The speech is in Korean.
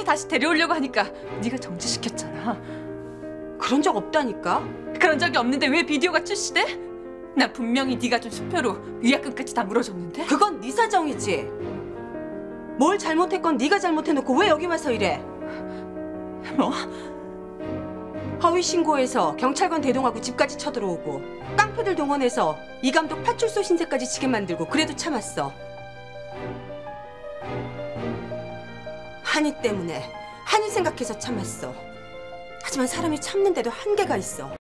다시 데려오려고 하니까 네가 정지시켰잖아. 그런 적 없다니까? 그런 적이 없는데 왜 비디오가 출시돼? 나 분명히 네가 준 수표로 위약금까지 다 물어줬는데? 그건 네 사정이지. 뭘 잘못했건 네가 잘못해놓고 왜 여기 와서 이래? 뭐? 허위 신고해서 경찰관 대동하고 집까지 쳐들어오고 깡패들 동원해서 이 감독 파출소 신세까지 지게 만들고 그래도 참았어. 한이 때문에, 한이 생각해서 참았어. 하지만 사람이 참는데도 한계가 있어.